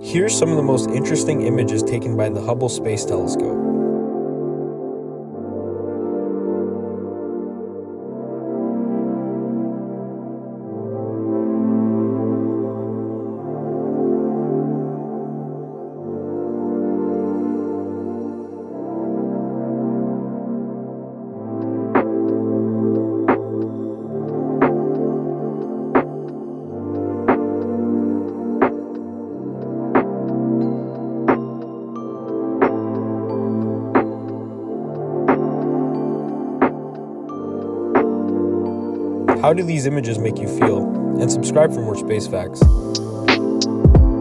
Here's some of the most interesting images taken by the Hubble Space Telescope. How do these images make you feel? And subscribe for more space facts.